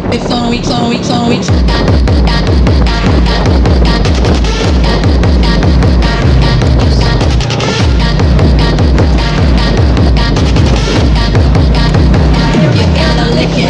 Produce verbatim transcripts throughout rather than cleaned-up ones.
Weeks on weeks on weeks on weeks. You gotta lick it.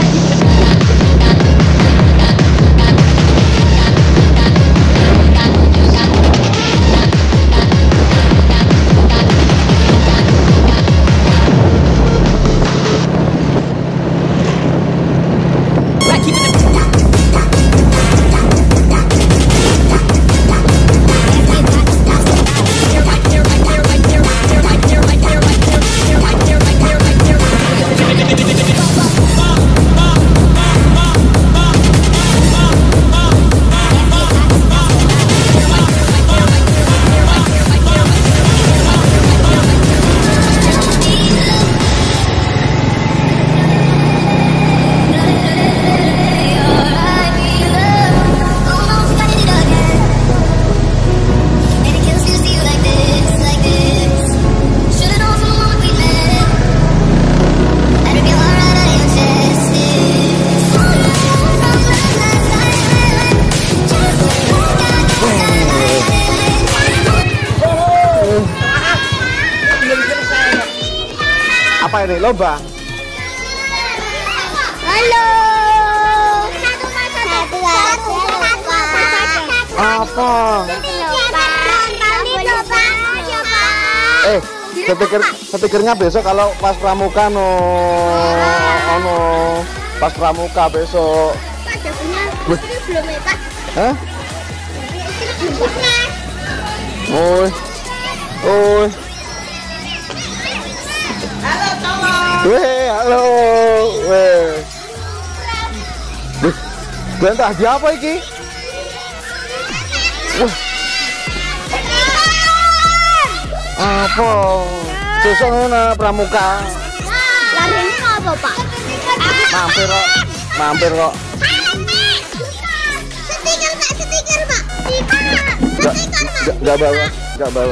Apa ini? Lomba? Halo. Satu mas satu. Satu Apa? Eh, stiker stikernya besok kalau pas pramuka no, ono pas pramuka besok. Pada punya belum ya Pak? Hah? Oi, oi. Halo tolong. Weh, halo, weh. Bentah di apa iki? Wah. Apa? Besok ngono pramuka. Larinya apa Pak? Mampir kok, mampir kok. Stiker Pak, stiker Pak. Stiker, stiker Pak. Gak bawa, gak bawa,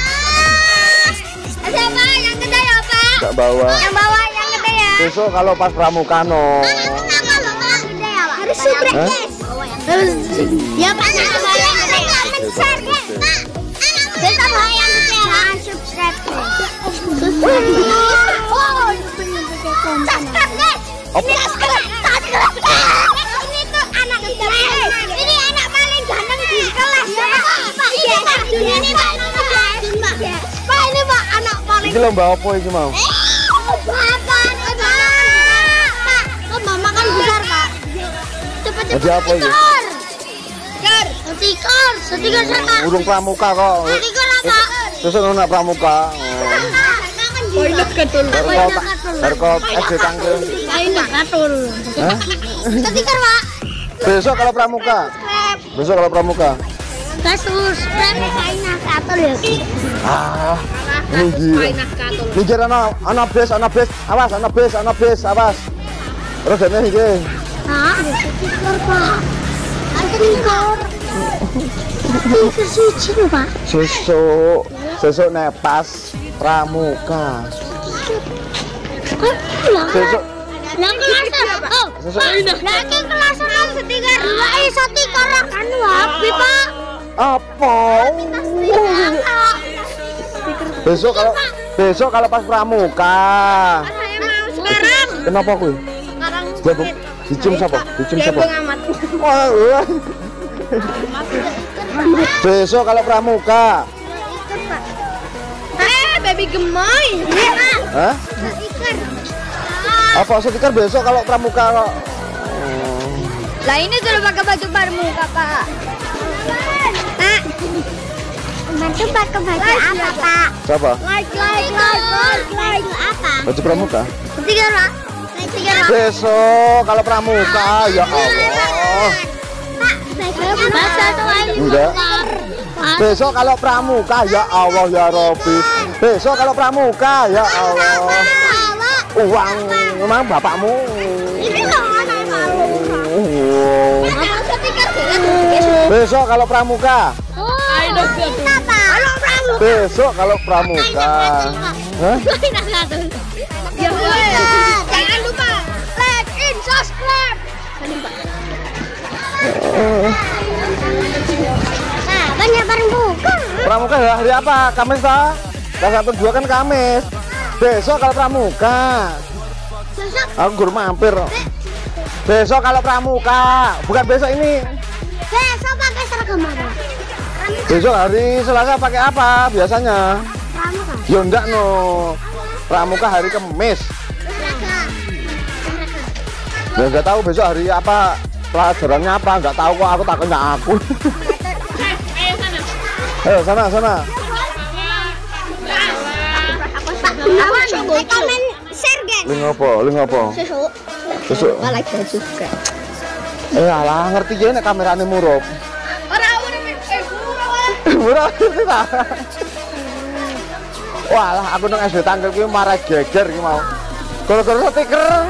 Ada Pak yang gede ya Pak? gak bawa. Yang bawah yang gede ya. Besok kalau pas pramuka no. Kenapa loh Pak? Gede ya Pak? Harus subrek Hah? guys. Harus. Ya Pak, yang bawah yang gede ya. Share guys. Pak, besok bawah yang gede ya. Jangan subscribe guys. Subscribe. Oh, subscribe guys. Apa? Subscribe. Subscribe. Ini tuh anak ganteng. Ini anak paling ganteng di kelas ya Pak. Ini Pak. Ini Pak. Pak, ini Pak anak paling. Iki lomba apa iki mau? Bapak, Pak, kok mama kan besar Pak. Cepet-cepet. Jadi apa ini? Stiker, stiker, stiker sama. Urung pramuka kok. Stiker apa? Besok ngono pramuka. Poinnya katul. Baru kok, baru kok S D Tangke. Poinnya katul. Hah? Stiker Pak. Besok kalau pramuka. Besok kalau pramuka. Kasus, poinnya katul ya. Ah, ini gila. Mikir ana ana bes, ana bes. Awas, ana bes, ana bes, awas. Terus dene iki. Hah? Stiker Pak. Stiker. Stiker suci loh Pak. Sesuk, sesuk nek pas pramuka. Sesuk Lah kelas oh, Sesuk lah ke kelas enam stiker dua eh stiker kan wapi Pak. apa? Besok kalau besok kalau pas pramuka. Saya mau sekarang. Kenapa kuwi? Sekarang Jabung, dicium siapa? Dicium siapa? amat. Wah, wah. Besok kalau pramuka. Eh, baby gemoy. Hah? Stiker. Apa stiker besok kalau pramuka kok? Lah ini sudah pakai baju pramuka, Pak. Pak. Mantu pakai baju apa, Pak? Siapa? Like, like, like, like, like. Apa? Baju pramuka? Stiker, Pak. Stiker, Pak. Besok kalau pramuka, ya Allah. Pak, baca doain. Enggak. Besok kalau pramuka, ya Allah ya Robbi. Besok kalau pramuka, ya Allah. Uang memang bapakmu. Ini loh anak malu. Besok kalau pramuka. Ayo Pak. Kalau pramuka. Besok kalau pramuka. Hah? Ya, jangan lupa like and subscribe. Pramuka hari apa? Kamis ta? Kelas satu dua kan Kamis. Besok kalau pramuka. Besok. Aku guru mampir. Besok kalau pramuka, bukan besok ini. Besok pakai seragam apa? Besok hari Selasa pakai apa biasanya? Pramuka. Ya enggak no. Pramuka hari Kamis. Ya enggak tahu besok hari apa, pelajarannya apa, enggak tahu kok, aku takutnya aku. Ayo sana sana. Komen share guys. Ling apa? Ling apa? Sesuk. Sesuk. Like dan subscribe. Eh alah ngerti ya nek kamerane murup. Ora urip eh Murah ngerti ta? Walah aku nang S D Tangkel ki marah geger ki mau. Gara-gara stiker.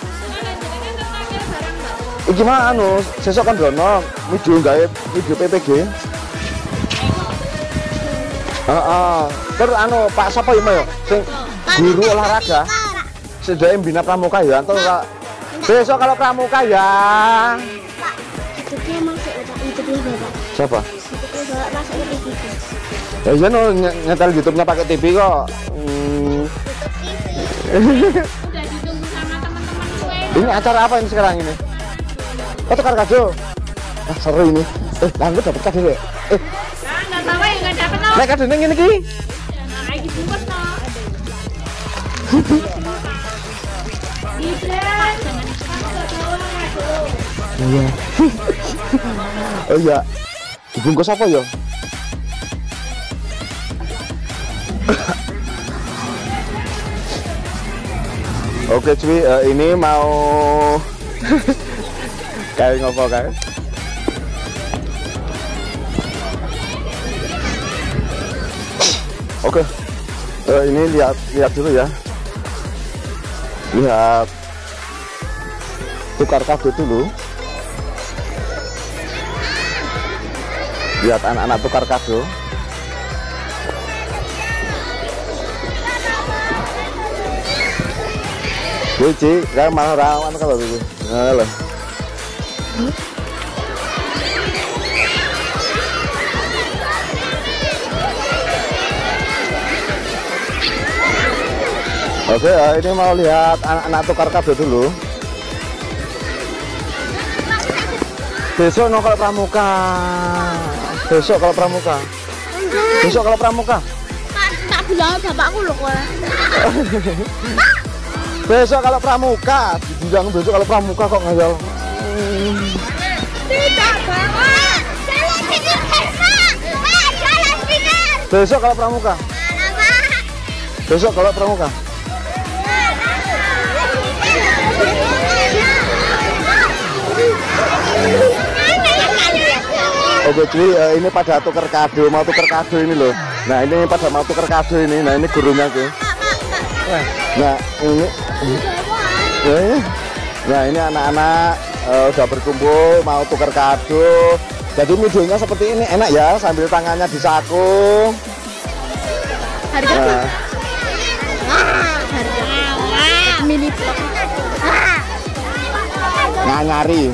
Iki mah anu, sesuk kan dono video gawe video P P G. Heeh. Terus anu Pak sapa ya yo? Sing guru olahraga. Sedaya Bina Pramuka ya, anto besok kalau pramuka ya. Pak, itu dia masuk Pak, itu dia Bapak. Siapa? Itu Bapak masuk ke T V. Ya iya no, nyetel YouTube-nya pakai T V kok. Hmm. Udah ditunggu sama teman-teman gue. Ini acara apa ini sekarang ini? Oh, tukar kado. Ah, seru ini. Eh, langgu dapat kado ya? Eh, Nah, nggak tahu ya nggak dapet no. nek kadone ngene iki. Nah, lagi bungkus no. Gibran, jangan Iya. Oh iya. Dibungkus apa ya? Oke cuy, uh, ini mau kayak ngopo kayak. Oke, uh, ini lihat lihat dulu ya. Lihat tukar kado dulu. Lihat anak-anak tukar kado. Cici, kan mana rawan kalau itu. Nah, loh. Oke, ini mau lihat anak-anak tukar kado dulu. Besok no kalau pramuka. Besok kalau pramuka. Besok kalau pramuka. Pak, tak bilang bapakku loh kok. Besok kalau pramuka. Dibilang besok kalau pramuka kok ngajal. Tidak, Bapak. Jalan pikir, Pak. Pak, jalan pikir. Besok kalau pramuka. Mana, Pak? Besok kalau pramuka. Oke cuy, uh, ini pada tuker kado, mau tuker kado ini loh. Nah ini pada mau tuker kado ini, nah ini gurunya cuy. Nah ini, eh, nah ini anak-anak uh, udah berkumpul mau tuker kado. Jadi videonya seperti ini, enak ya, sambil tangannya di saku. Harga Nah, harga mini vlog. nganyari.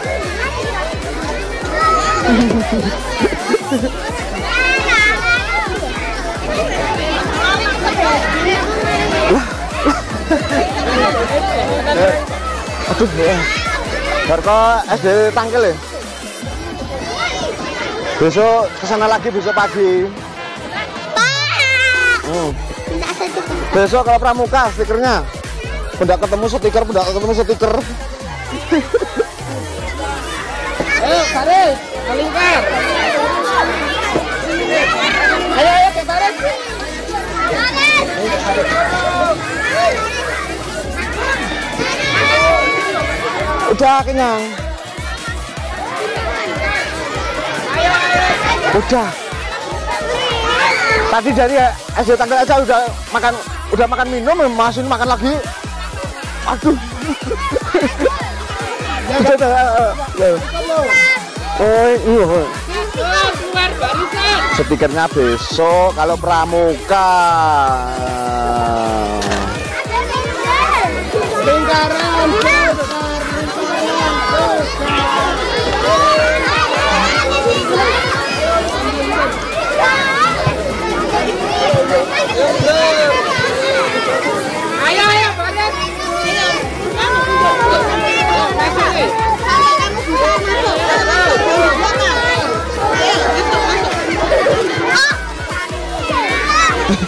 Aduh ya. Barko S D Tangkel ya. Besok kesana lagi besok pagi. Pak. Hmm. Tidak satu. Besok kalau pramuka stikernya. Pendak ketemu stiker, pendak ketemu stiker. Ayo, Faris, melingkar. Ayo, ayo, ke Faris. Udah kenyang. Udah. Tadi dari S D Tangkel aja udah makan, udah makan minum, masih makan lagi. Aduh. Oh iya. keluar barisan. Stikernya besok kalau pramuka. Lingkaran.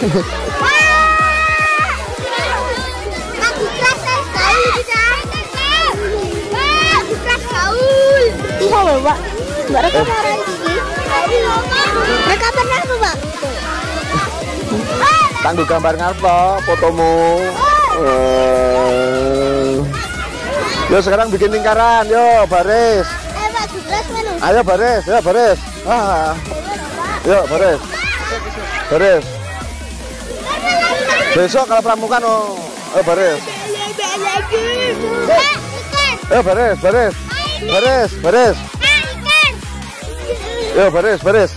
Pak. Mereka marah ini. Mereka pernah apa, Pak? Tangguh gambar ngapa fotomu? Uh. Yo sekarang bikin lingkaran, yo baris. Eh, Pak, Gibras mana? Ayo baris, yo baris. Ah. Yo baris. Baris. Besok kalau pramuka no, oh baris. Yo baris, baris. Baris, baris. Yo baris, baris.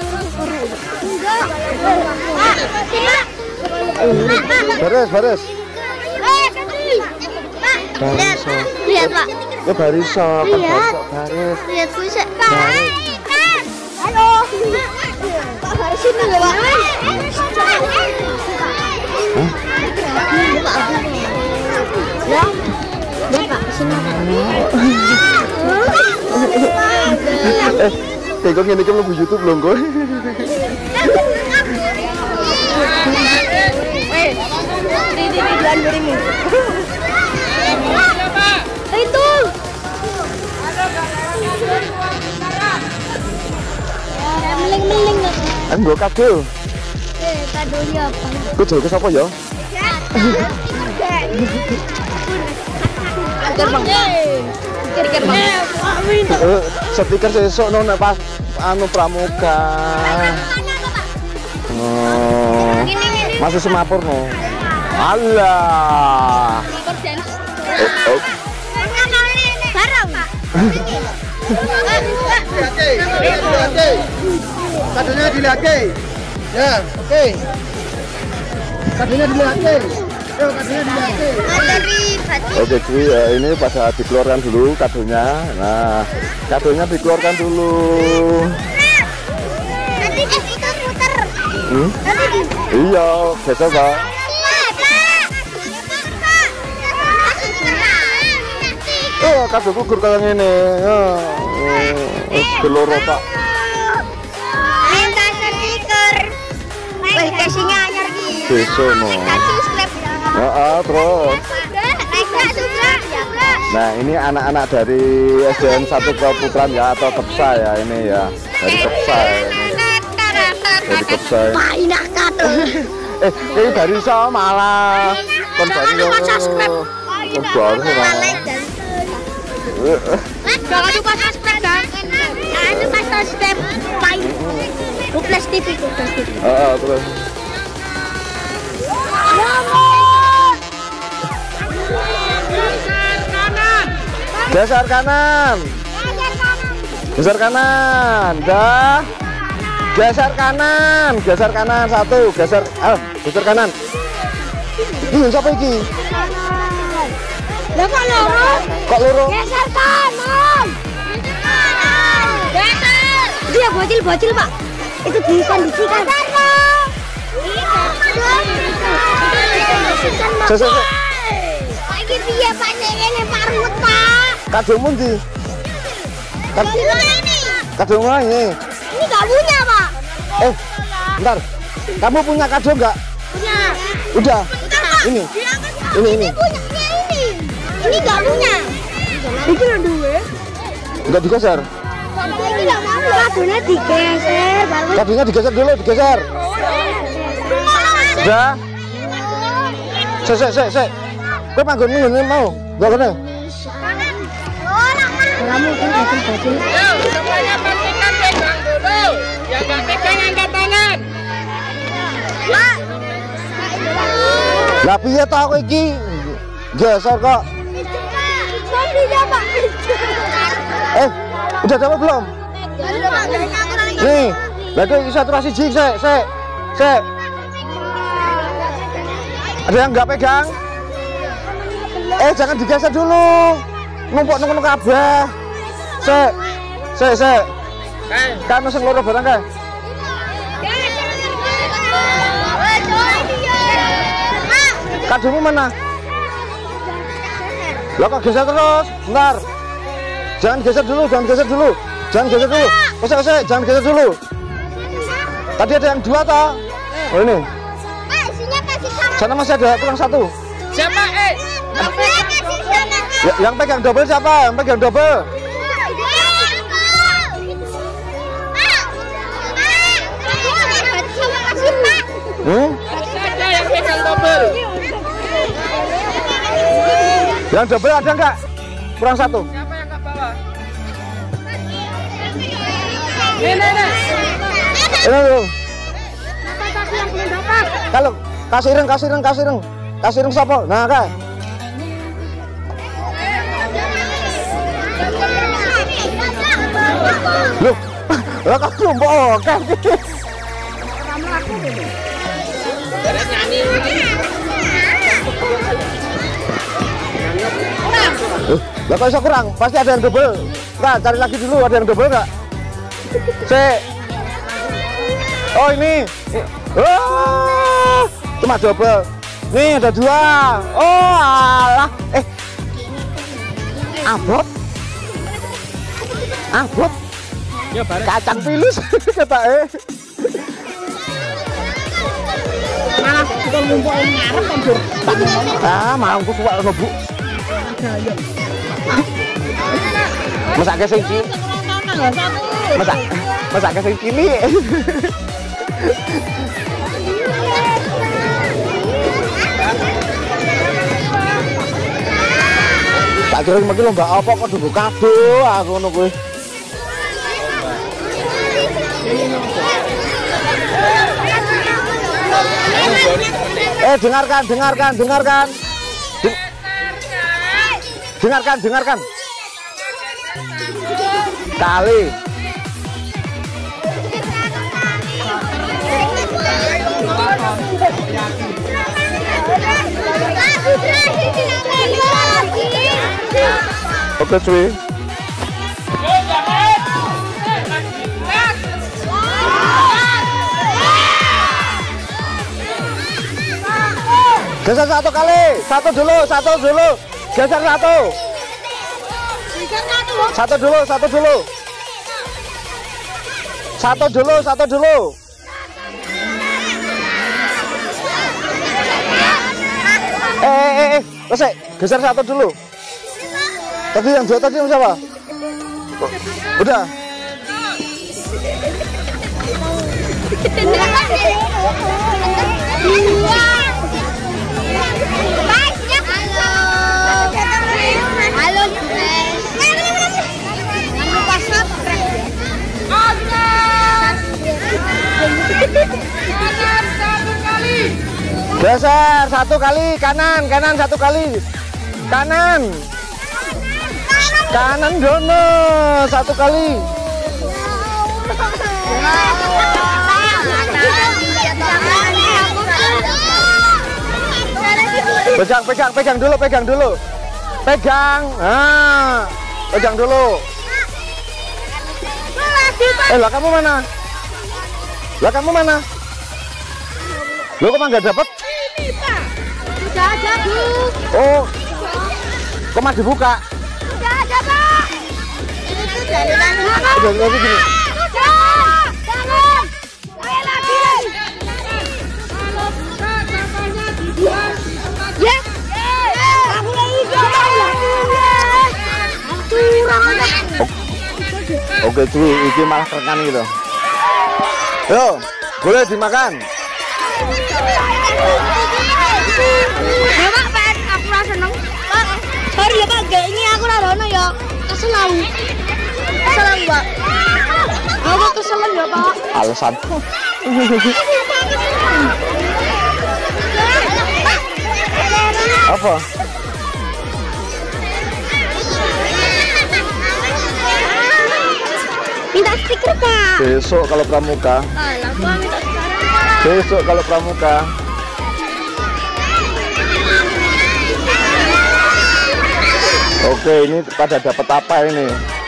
Baris, baris. Lihat, lihat Pak. Ya baris sok, Lihat. baris. Lihat pusat. Halo. Pak Baris ini loh, Pak. Ya. Pak, sini. Eh, kayak kok ngene iki mlebu YouTube lho, Ngko. Eh, di di videoan dirimu. Itu. Meling-meling. Kan nggo kado. Eh, kadonya apa? Ku jauh ke sapa ya? Agar Bang. Kir-kir Bang. Eh, stiker sesuk no nek pas anu pramuka. Oh. Masih semapur no. Alah. Oh, oh. Barang. Kadonya dilihatin. Ya, oke. Kadonya dilihatin. Yo, kadonya dilihatin. Dari Batik. Oke, cuy, ya, ini pada dikeluarkan dulu kadonya. Nah, kadonya dikeluarkan dulu. Nanti itu putar. Hmm? Nanti Iya, biasa Pak. Oh, kado gugur kayak gini. Oh, geloro Pak. Minta stiker. Wih, casingnya anyar gitu. Besok no. Kasih strap. Heeh, terus. Naik juga. Nah, ini anak-anak dari S D N satu Keputran ya atau Kepsa ya ini ya. Dari Kepsa ya ini. Dari Kepsa. Pak, inak kado. Eh, ini dari sama malah. Kon Jangan baru. lupa subscribe. Kon baru malah. Jangan lupa subscribe dan jangan lupa subscribe. Bye. Kuplas T V, Kuplas T V. Heeh, terus. Geser kanan. Geser kanan. Dah. Geser kanan. Geser kanan satu. Geser. Ah, geser kanan. Ini siapa iki? Lah kok loro? Kok loro? Geser kanan. Geser. Dia bocil-bocil, Pak. Itu dikondisikan. Geser. geser. Lagi piye Pak ini Pak Ruth, Pak? Kadomu ndi? Kad- Ini. Kadomu ini. Ini enggak punya, Pak. Eh, bentar. Kamu punya kado enggak? Punya. Udah. Ini. Ini ini. Punya ini. Ini enggak punya. Itu lo duwe. Enggak digeser. Ini enggak mau. Kadonya digeser, baru. Kadonya digeser dulu, digeser. Udah. Sek sek sek sek. Kowe manggon ngene mau. Enggak kene. Kamu kan bocil-bocil. Yo, semuanya pastikan pegang dulu. Yang nggak pegang angkat tangan. Pak. Lah piye ta kowe iki? Geser kok. Sondinya, Pak. Eh, udah dapat belum? Nih, lah itu saturasi jig, sek, sek, sek. Ada yang nggak pegang? Eh, jangan digeser dulu. Numpuk nunggu kabeh. Sek, sek, sek. Kan sing loro barang kae. Kadomu mana? Lah kok geser terus? Bentar. Jangan geser dulu, jangan geser dulu. Jangan geser dulu. Osek, osek, jangan geser dulu. Tadi ada yang dua toh? Oh ini. Sana masih ada kurang satu. Siapa eh? Yang pegang double. Ya, yang pegang double siapa? Yang pegang double. Hmm? Ada yang pegang double. Yang double ada nggak? Kurang satu. Siapa yang nggak bawa? Nih, nih, nih. Ini loh. Kalau kasih ireng, kasih ireng, kasih ireng, kasih ireng siapa? Nah kan? Loh, lah kok kelompok kan? Ada nyanyi. Uh, lah kok bisa kurang? Pasti ada yang double. Nah, cari lagi dulu, ada yang double nggak? C. Oh ini. Oh, cuma double. Nih ada dua. Oh alah. Eh. Abot. Abot. Ya bareng. Kacang pilus kata eh. Malah kita ngumpul ngarep kondur. Ah, mau aku suka ngebu. Masak ke sing cilik. Masak. Masak ke sing cilik. Tak kira mungkin lomba apa kok dulu kado aku ngono kuwi. Eh dengarkan, dengarkan, dengarkan. Den dengarkan, dengarkan. Kali. Oke cuy. Geser satu kali, satu dulu, satu dulu, geser satu. Satu dulu, satu dulu. Satu dulu, satu dulu. Eh, eh, eh, eh, selesai. Geser satu dulu. Tadi yang dua tadi yang siapa? Udah. Halo, guys. Jangan lupa subscribe. Geser satu kali kanan, kanan satu kali. Kanan. Kanan dono satu kali. Pegang, pegang, pegang dulu, pegang dulu. Pegang. Ah, pegang dulu. Eh, lah kamu mana? Lah kamu mana? Lo kok nggak dapat? Ini, Pak. Sudah ada, Bu. Oh. Kok masih dibuka? Sudah ada, Pak. Ini tuh dari mana? Udah, lagi gini. Sudah. Jangan. Ayo lagi. Kalau buka sampahnya dibuang di tempat. Ya. Aku lagi jalan. Curang aja. Oke cuy, ini malah rekan gitu. Yo, boleh dimakan. Ya Pak, Pak, aku rasa seneng. Pak, sorry ya Pak, gak ini aku rasa ya. Kesel aku. Kesel aku Pak. Aku kesel ya Pak. Alasan. Apa? Minta stiker Pak. Besok kalau pramuka. Alah, Pak minta sekarang Pak. Besok kalau pramuka. Oke, ini pada dapat apa ini?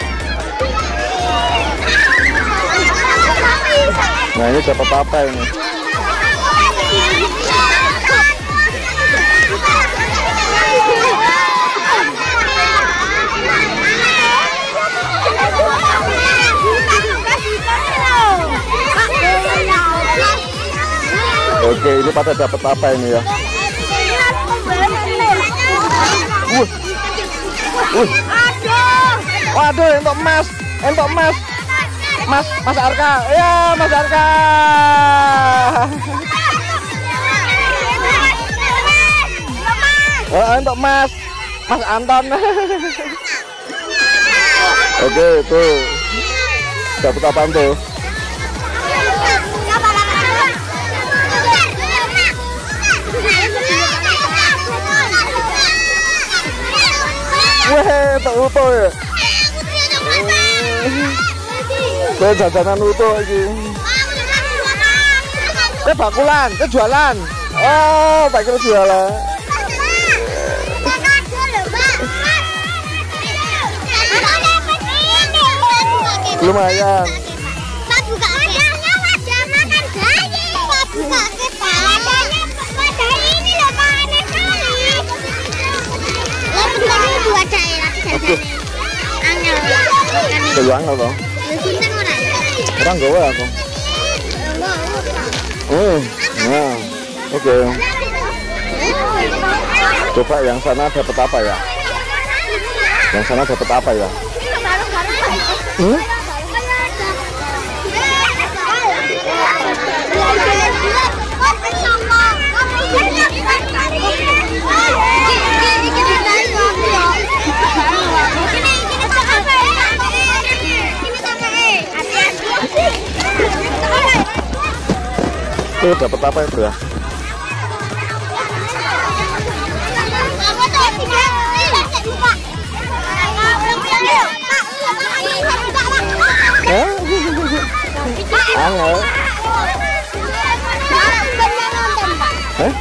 Nah, ini dapat apa ini? Oke, ini pada dapat apa ini ya? Wah. Aduh. Waduh, entok emas, entok emas. Mas, Mas Arka. Ya, Mas Arka. Oh, entok emas. Mas Anton. Oke, tuh. Dapat apaan tuh? Wah, tak utuh ya. Tuh jajanan utuh iki. Eh bakulan, eh jualan. Oh, tak kira jualan. Lumayan. Pak buka wadahnya, wadah makan bayi. Pak buka wadahnya, wadah ini loh Pak, aneh sekali. Lah bentar ini buat saya jajannya. Angel. Telu angel toh. Sinten ora? Orang gawe aku. Hmm. Nah. Oke. Coba yang sana dapat apa ya? Yang sana dapat apa ya? Hmm? Tuh dapat apa itu ya? Hah? Angel. Hah?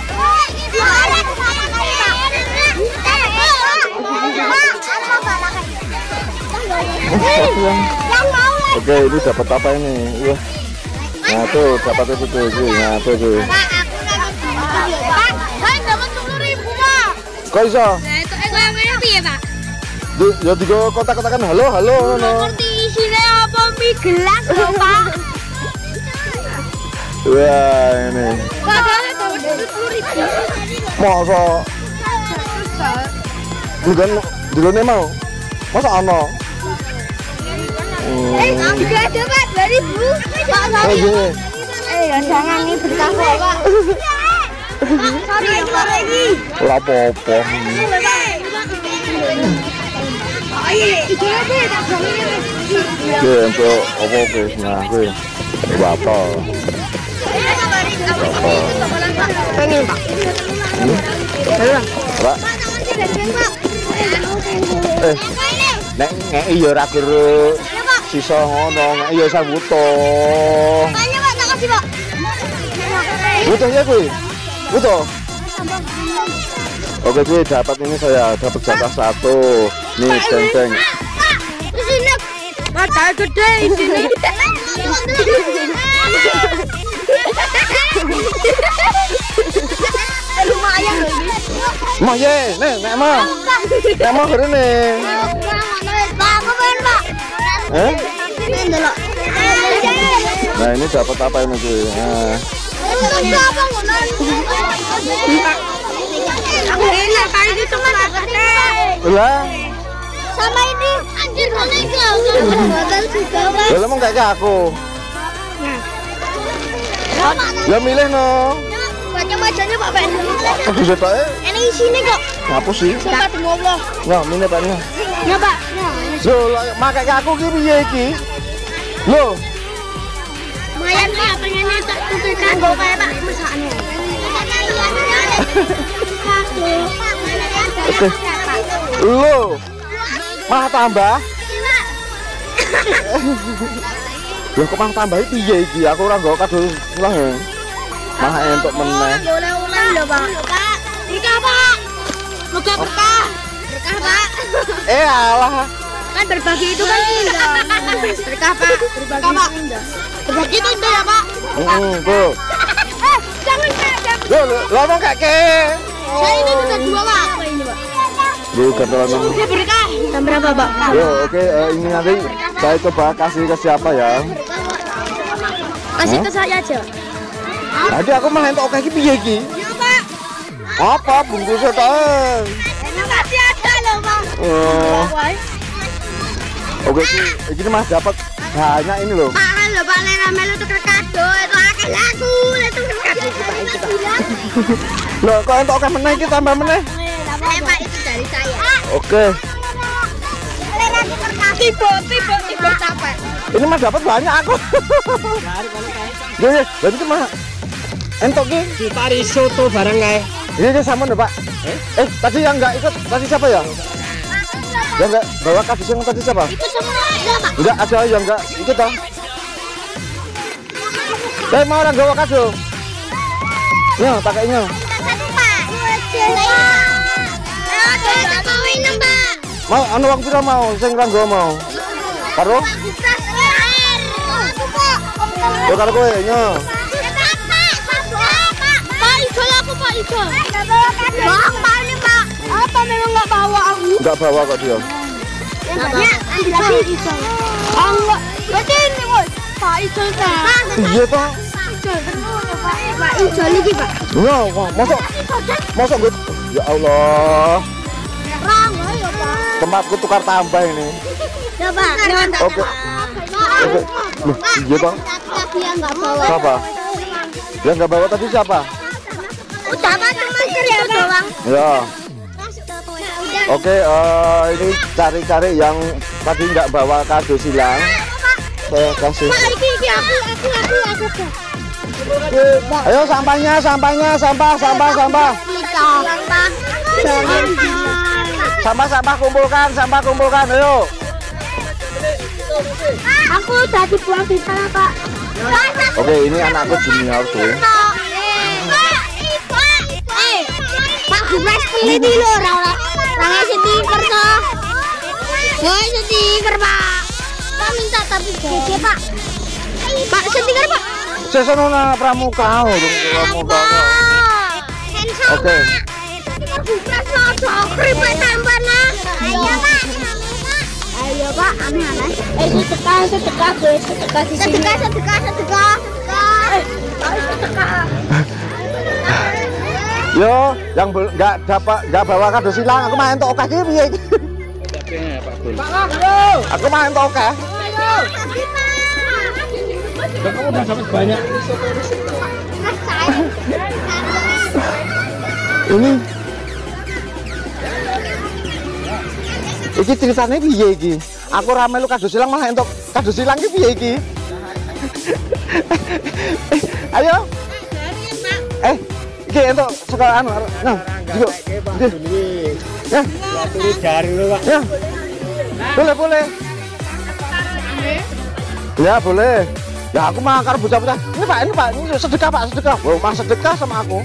Oke, ini dapat apa ini? Wah. Nah tuh dapat itu tuh, nah tuh tuh. Pak, saya dapat sepuluh ribu Pak. Kok iso? Nah itu eh yang ini piye Pak? Di, ya tiga kontak-kontakan halo halo. Nggak ngerti isinya apa mie gelas loh Pak. Wah ini. Pak, saya dapat sepuluh ribu. Masa? Bukan, bukan mau. Masa ano? Eh, juga ada Pak, dua ribu. Pak, Oh sorry. gini. Eh, ya jangan nih berkah Pak. Pak, sorry ya Pak. Lapo-po. Oke, untuk apa oke? Nah, gue berapa? Pengen Pak. Pak, eh, nek ngeki ya ora kira sisa ngono, ngeki ya sak butuh. Makanya Pak, makasih Pak. Butuh ya gue? Butuh? Oke gue dapat ini saya dapat jatah satu. Nih ceng-ceng. Di sini. Mata gede di sini. Lumayan lagi. Mah ye, nih nek mah. Nek mah rene. Pak, aku pengen Pak. Eh? Pengen dulu. Nah, ini dapat apa ini gue? Nah. Apa ngonon? Aku enak Pak, itu cuma dapat teh. Lah, Sama ini anjir mana enggak? Botol juga Pak. ya emang kayak aku. Ya milih no. Baca bacanya Pak Ben. Aku bisa tak? Ini isinya kok. Ngapus sih? Sumpah demi Allah. Nah, milih Pak nih. Ya Pak. Loh, lah, mak kayak aku ki piye iki? Loh, Lumayan Pak, pengennya tak tutupkan gue kayak Pak masakannya. oke. Loh, malah tambah? Loh, kok malah tambah piye iki? Aku ora nggo kado ulang ya. Malah entuk meneh. Ulang-ulang lho Pak. Berkah Pak. Semoga berkah. Berkah Pak. Eh alah. Kan berbagi itu kan indah. Berkah Pak. Berkah Pak. Berbagi itu indah ya Pak. Heeh, tuh. Eh, jangan Pak. Jangan. Loh, lo mau kakek? Saya ini sudah dua Pak. Apa ini Pak? Lu kartulan. Saya berkah. Jam berapa Pak? Yo, oke, eh, ini nanti saya coba kasih ke siapa ya? Kasih Hah? ke saya aja. Tadi aku malah entuk oke iki piye iki? Ya Pak. Apa bungkusnya, Teng? Terima kasih ada. Oh. Oke, ini, ini Mas dapat banyak ini loh. Pak kan lho Pak Lera melu tuker kado itu akeh lagu, itu tuker kado. Loh, kok entuk akeh meneh iki tambah meneh? Eh Pak itu dari saya. Oke. Lera tuker kado. Tiba tiba tiba capek. Ini Mas dapat banyak aku. Ya ya, berarti itu Mas entuk ki Ditari soto bareng kae. ini sama nih Pak. Eh, tadi yang enggak ikut tadi siapa ya? Yang enggak bawa kardus yang tadi siapa? Itu semua ada Pak. Enggak ada yang enggak ikut toh. Eh, mau orang bawa kardus. Ya, pakainya. Satu Pak. Saya. Oke, tak mau minum Pak. Mau anu wong pira mau sing ra nggo mau? Karo? Aku Pak. Yo karo kowe nyo. Pak Ijo aku Pak Ijo. Bang, Pak ini Pak. Apa memang nggak bawa aku? Enggak bawa kok dia. Ya, ambil Pak Ijo. Oh enggak. Berarti ini Pak. Pak Ijo kan. Iya toh. Pak Ijo lagi Pak. Ya, mosok mosok gue. Ya Allah. Rang ya Pak. Tempatku tukar tambah ini. Ya Pak. Oke. Oke. Loh, iya toh. Tapi yang nggak bawa. Siapa? Yang enggak bawa tadi siapa? Udah Pak cuma itu doang. Ya. Oke, eh, ini cari-cari yang tadi nggak bawa kado silang. Saya kasih. Pak iki iki aku aku aku aku. Ayo sampahnya, sampahnya, sampah, sampah, sampah. Sampah. Sampah, sampah kumpulkan, sampah kumpulkan. Ayo. Aku udah dibuang di sana Pak. Oke, ini anakku junior tuh. Eh, Pak Gubras peneliti lho ora ora. Range stiker toh. Woi, stiker Pak. Pak minta tapi gede Pak. Pak stiker Pak. Sesono na pramuka, oh, pramuka. Oke. Pak Gubras foto kripet tambana. Ayo Pak. Ayo Pak, aneh-aneh. Eh, sedekah, sedekah, guys, sedekah di sini. Sedekah, sedekah, sedekah. Eh, sedekah. Yo, yang nggak dapat nggak bawa kado silang, aku main tok oke iki piye iki? Aku main tok oke. Kamu udah dapat banyak. Ini iki ceritanya piye iki? Aku rame lu kado silang malah entuk kado silang iki piye iki? Ayo. Eh, iki entuk sekolah anu. Nah, yuk. Ya. Turu jari lu, Pak. Ya. Boleh, boleh. Ya, boleh. Ya aku mah karo bocah-bocah. Ini Pak, ini Pak, ini sedekah Pak, sedekah. Oh, Mas sedekah sama aku.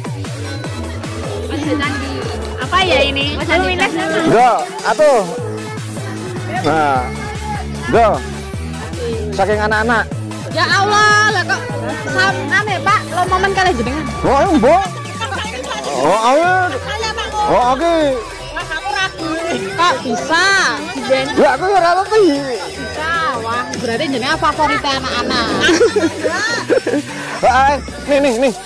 Apa ya ini? Mas Minus nama. Enggak, atuh. Nah. Enggak. Saking anak-anak. Ya Allah, lah kok sampean ya Pak, lo momen kali jenengan. Oh, ayo, Mbok. Oh, ayo. Oh, oke. Kok bisa? Ya aku ora ngerti. Bisa. Wah, berarti jenengan favorit anak-anak. Eh, nih nih nih.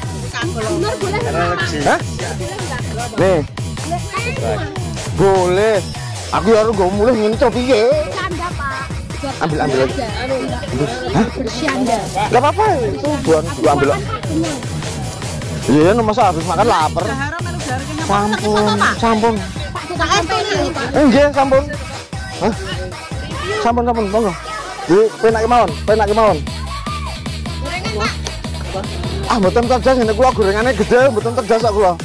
Hah? Nih. Boleh. Aku harus gue mulai ngene to piye? Canda Pak. Ambil ambil lagi. Hah? Bersyanda. Enggak apa-apa itu buan gua ambil. Iya, no, masa habis makan lapar. Sampun, sampun. Pak es ini Pak. Eh, nggih, sampun. Hah? Sampun, sampun, monggo. Di penak mawon, penak mawon. Ah, mboten terjas ngene kula gorengane gede, mboten terjas kok kula.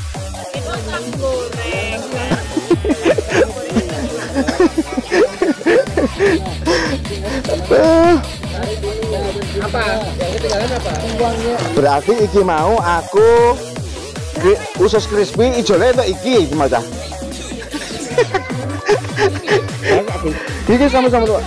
Apa? Yang ketinggalan apa? Berarti iki mau aku kri- usus crispy ijole entuk iki iki macah. Iki sama-sama tuh.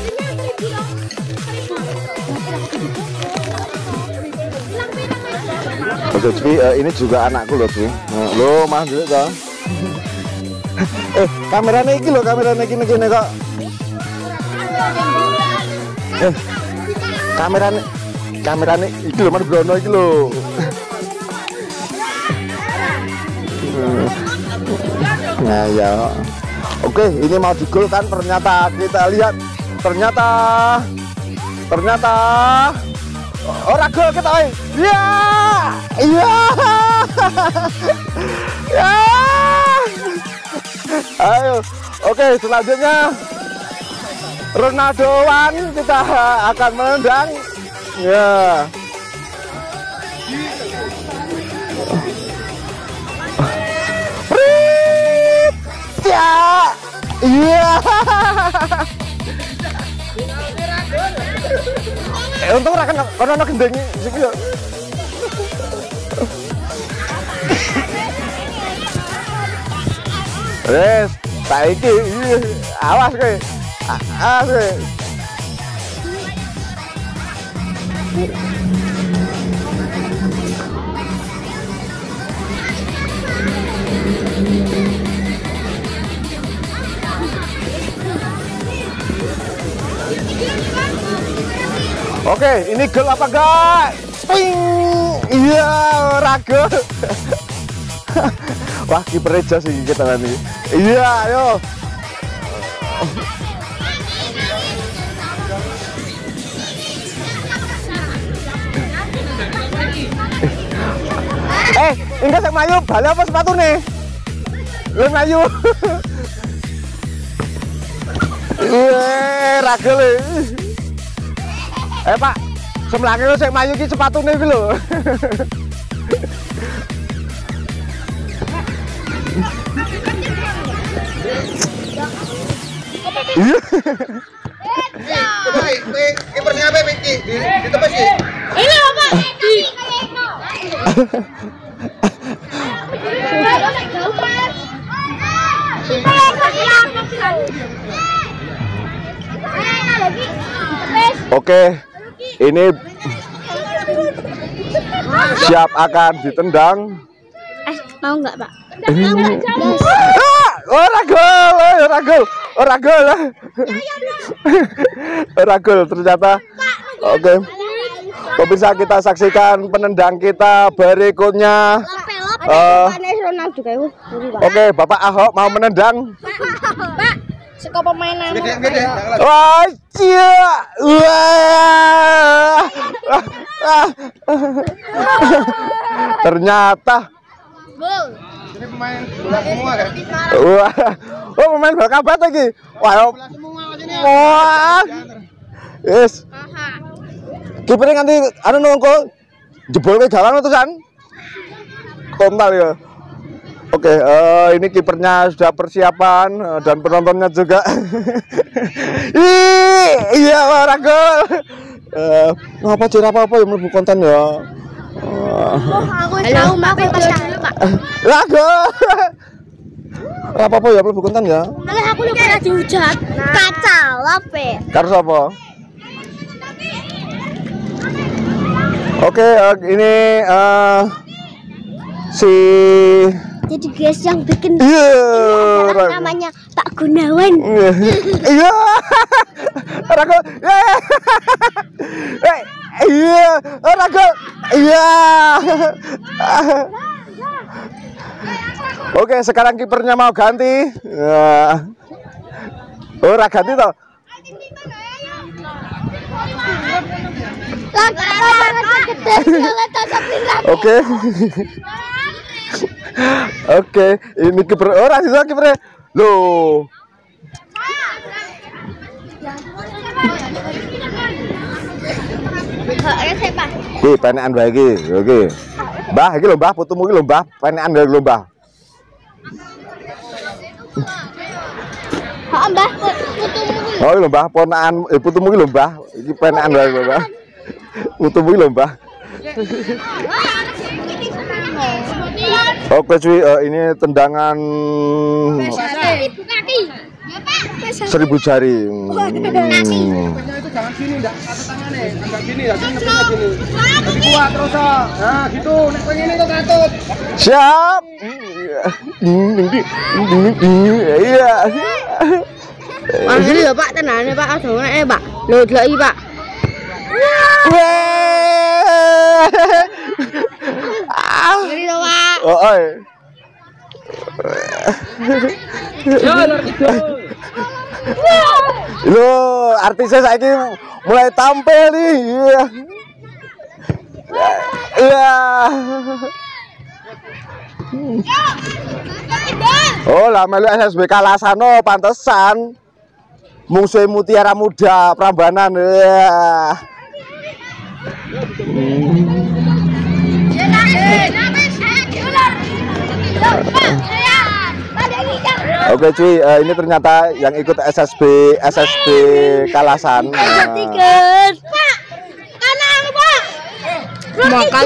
Oke, Cpi, uh, ini juga anakku loh, Cpi. Nah, lo mah dulu kok. Eh, kameranya iki loh, kameranya gini gini kok. Eh, kameranya, kameranya iki loh, mana Brono iki loh. Nah ya, Oke, ini mau digol kan ternyata. Kita lihat ternyata ternyata orang gol kita. Iya. Iya. Ya. Ayo. Oke, selanjutnya Ronaldoan kita akan menendang. Ya. Ya. Iya. Eh, untung ora kena ono gendeng sing yo. Wes, saiki awas kowe. Awas kowe. Oke, ini gol apa enggak? Ping! Iya, ora gol. Wah, kiper aja sih kita nanti. Iya, ayo. Eh, enggak sing mayu, bali apa sepatune? Lu mayu. Iya, ra gol. Eh Pak, semlange lu sing mayu ki sepatune iki lho. Kipernya apa Miki? Ditebas sih. Ini Bapak. Oke, ini siap akan ditendang. Eh, mau nggak Pak? Ah, ora gol, ora gol, ora gol, ora gol ternyata. Oke, pemirsa kita saksikan penendang kita berikutnya. Uh, Oke, Bapak Ahok mau menendang. Pak, suka pemainan. Wah, cia, wah, ternyata. Ini pemain bola semua kan? Wah, oh pemain bola kabat lagi. Wah, wah, yes. Kipernya nanti, anu nongko, jebol ke gawang terusan. Total ya. Oke, uh, ini kipernya sudah persiapan uh, dan penontonnya juga. Ih, iya orang gol. Uh, apa cerita apa apa yang mlebu konten ya? Aku tahu Mbak, dulu Pak. Lah gol. Apa apa ya mlebu konten ya? Malah aku lupa dihujat. Kacau apa? Karo sapa? Oke, uh, ini uh, si jadi guys yang bikin iya adalah namanya Pak Gunawan. Iya. Rago. Eh, iya, Rago. Iya. Oke, sekarang kipernya mau ganti. Oh, ora ganti toh. Oke. Oke, ini kiper ora sisa kiper. Loh. Oke, penekan bae iki. Oke. Mbah, iki lho Mbah, fotomu iki lho Mbah, penekan bae lho Mbah. Heeh, Mbah, fotomu. Oh, iki lho Mbah, ponakan eh fotomu iki lho Mbah. Iki penekan bae lho Mbah. Fotomu iki lho Mbah. Oke cuy, uh, ini tendangan seribu jari. Hmm. Itu jangan gini, enggak satu tangannya, enggak gini, ya gini, gini. Jadi kuat terus, nah gitu, nek pengen ini tuh katut. Siap. Iya. Asli ya Pak, tenane Pak, aja nek Pak. Lho deloki Pak. Ah. Ngeri to Pak. Oh, Yo, lor kidul. Loh, artisnya saiki mulai tampil nih. Iya. Iya. Oh, lah melu S S B Kalasano pantesan. Musuh Mutiara Muda Prambanan. Iya. Oke cuy, uh, ini ternyata yang ikut S S B S S B Kalasan. Uh, Pak, kanan Pak. Makan.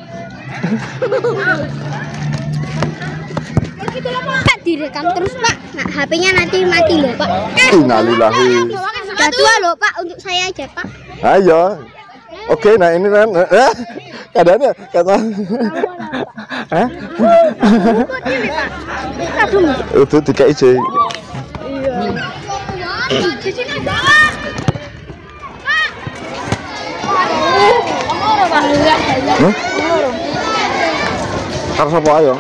Pak direkam terus Pak. Nah, H P-nya nanti mati loh Pak. Innalillahi. Sudah tua loh Pak, untuk saya aja Pak. Ayo. Oke, nah ini kan eh keadaannya kata Hah? Itu tiga I J. Iya. Di sini ada. Pak. Ngoro, Pak. Hah? Ngoro. Karo sapa ayo?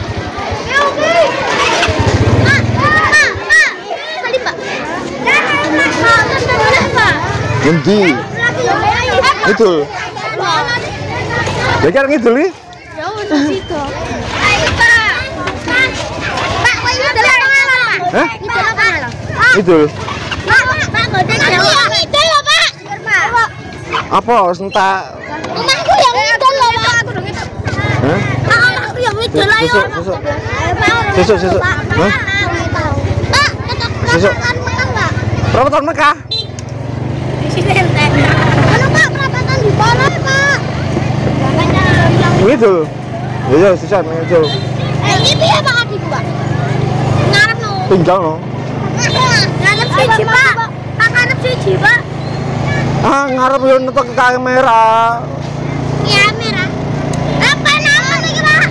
Pak, Pak, Pak. Kali Pak. Pak. Ngendi? Ngidul. Ya kan ngidul iki? Ya wis sido. Ayo Pak. Pak, kowe ngidul apa Pak? Hah? Ngidul apa lho? Ngidul. Pak, Pak godeng Jawa. Ngidul lho Pak. Pak. Apa sentak? Omahku yang ngidul lho Pak. Aku dong ngidul. Hah? Pak, omahku yang ngidul ayo. Sesuk, sesuk. Sesuk, sesuk. Hah? Pak, Sesuk. Mekah Pak. Berapa tahun Mekah? Di sini entek. Halo Pak, perapatan di mana Pak? Ngidul. Ya ya sisan ngidul. Eh, ini piye Pak adikku Pak? Ngarep no. Tinggal no. Ngarep siji Pak. Pak ngarep siji Pak. Ah ngarep yo netok ke kamera. Iya merah. Apa nama iki Pak?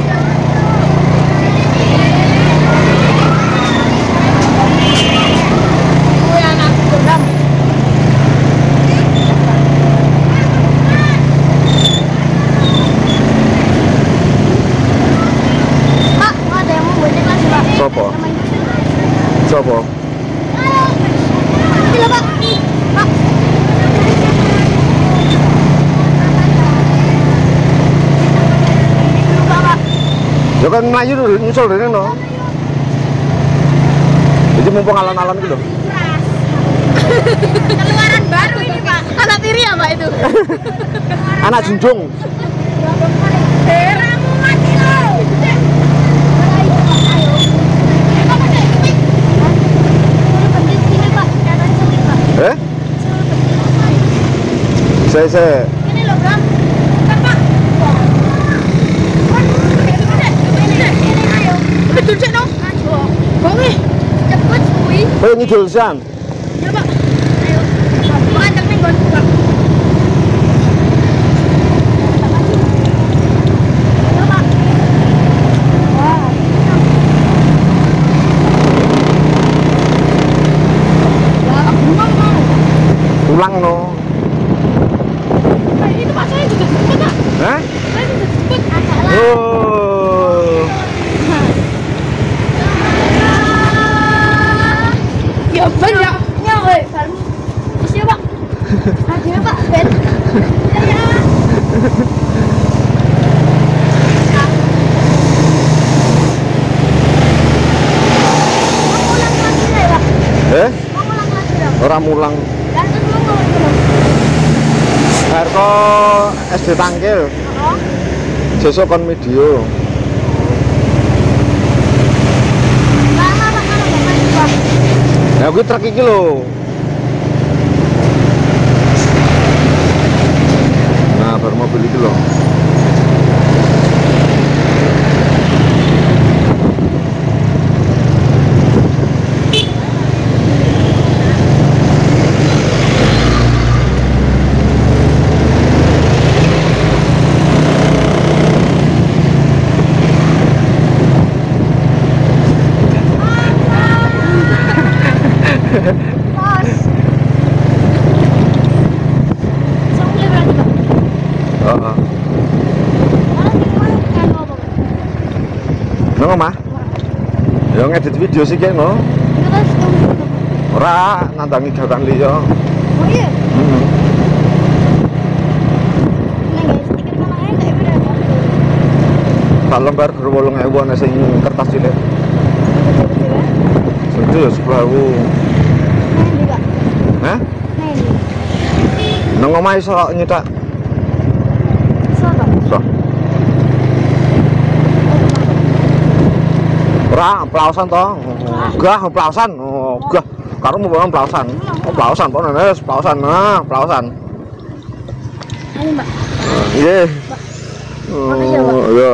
Kuwi anak program. Pak, ada yang mau bonceng lagi Pak. Sopo? Sopo? Halo Pak. Pak. Ya kan melayu dulu, nyusul dulu no. Jadi mumpung alon-alon gitu. Keluaran baru ini Pak. Anak tiri ya Pak itu. Anak junjung. Heramu mati lo. Eh? Saya saya. Ini loh Bang. Pak. Ayo. Betul cek no. Bang nih. Cepet kuwi. Kowe ngidul sian. Ya Pak. Ayo. Pak ajak ning gon Pak. Ya Pak. Wah. Pulang no. Nah, itu Pak saya juga jemput Pak. Hah? Saya juga jemput. Agak lah. Oh. Ya ben ya. Ya weh, baru. Wis ya Pak. Akhirnya Pak ben. Ya ya. Mau pulang lagi ya Pak? Eh? Mau pulang lagi ya? Orang mulang. Lah sebelum mau pulang. Harko S D Tangkil. Oh. Sesuk kon video. Lama Pak kalau nggak main Pak. Ya kuwi truk iki lho. Nah, baru mobil iki lho. Bos. Songnya berarti Pak. Heeh. Kalau di rumah kan apa Pak? Nang omah? ngedit video sih kayak no. Terus tunggu. Ora nandangi gawean liya. Oh iya. Heeh. Nah guys, stiker mana aja kayak berapa? Sak lembar wolung ewu ana sing kertas cilik. Sing gede ya sepuluh ewu. Nah juga. Hah? Nah ini. Nang omah iso nyetak. Soto. Iso. Ora pelausan to. Gah pelausan. Oh, gah. Karo mau pelausan. Oh, pelausan po nenes, pelausan. Nah, pelausan. Ini mbak. Iya. Makasih ya, Pak. Oh, iya.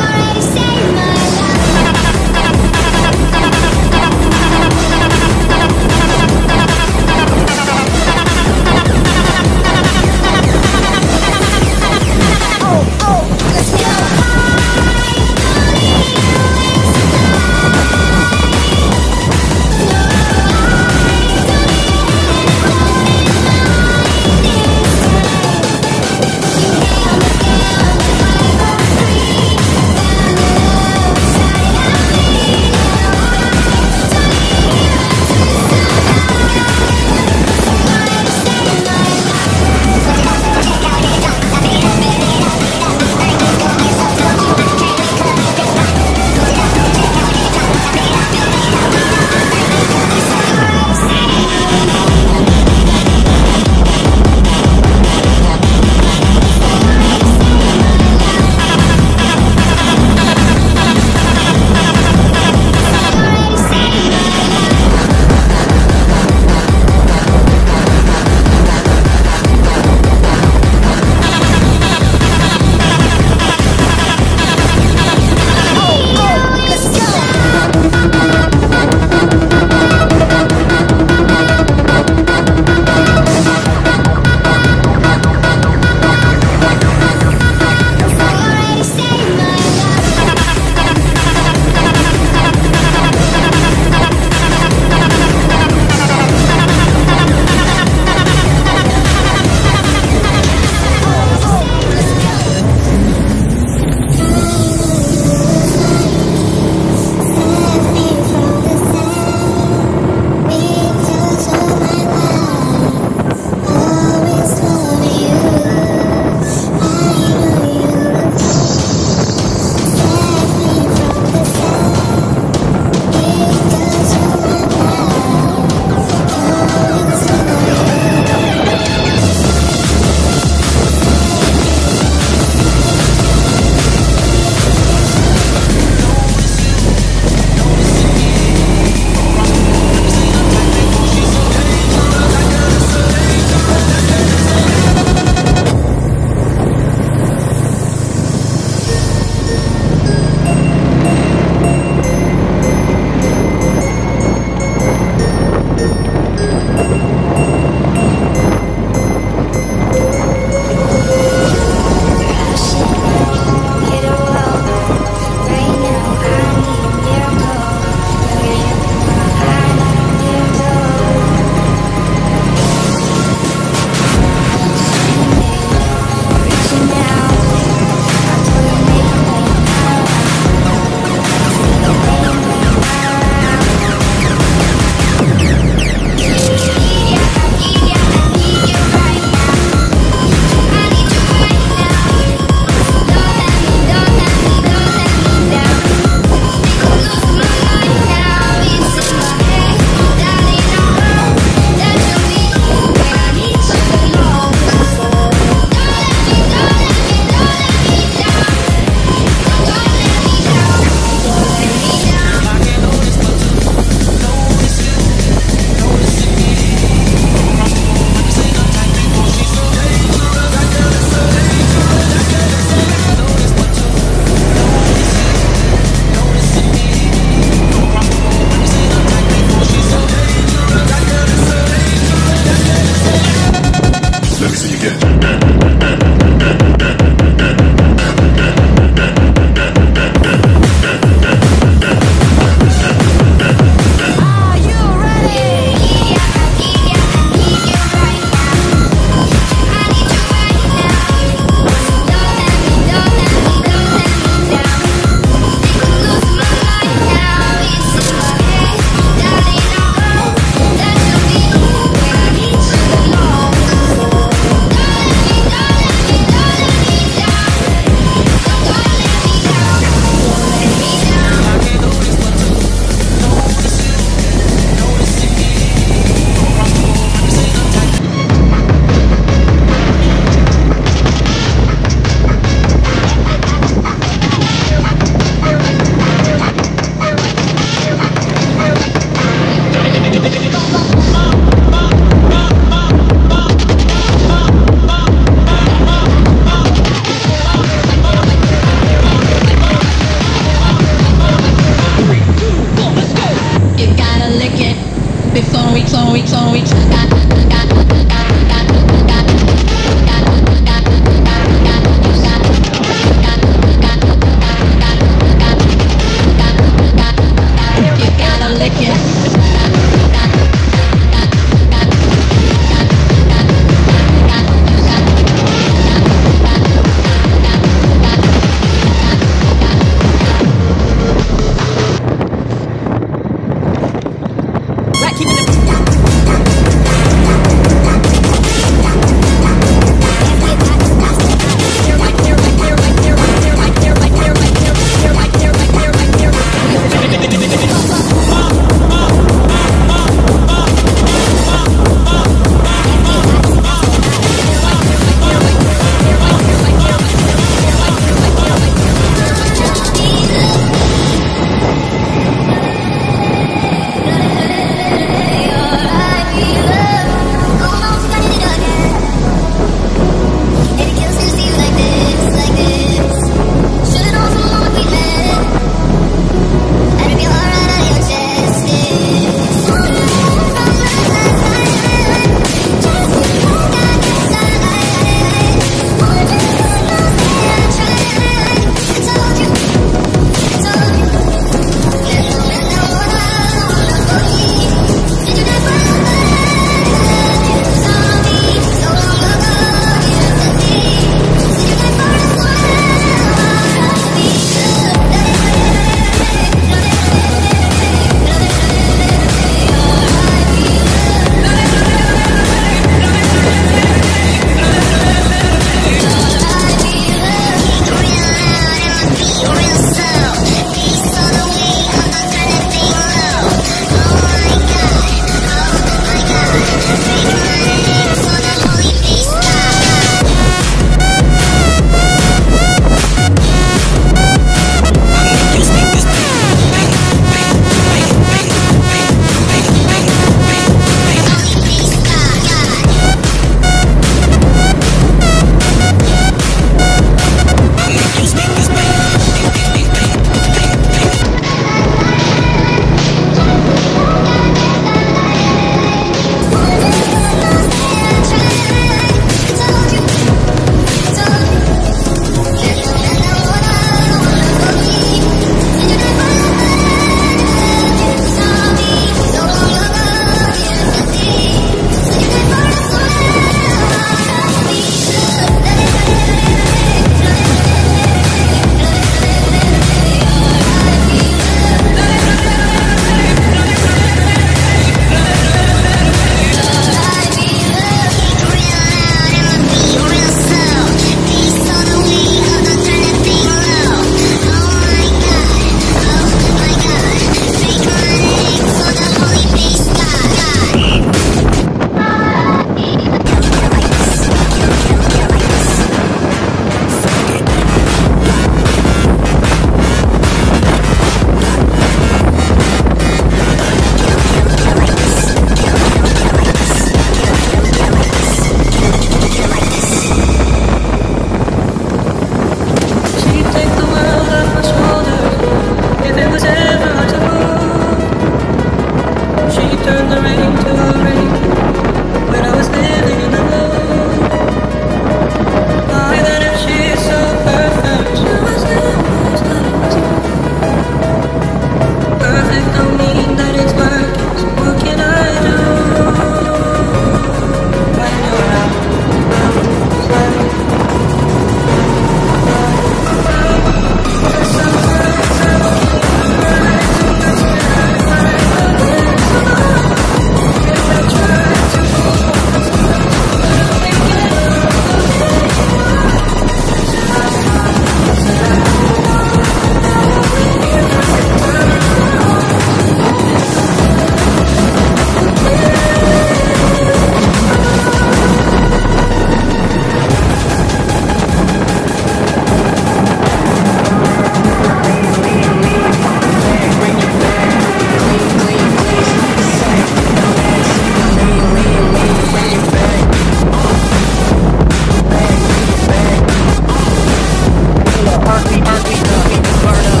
Sparta.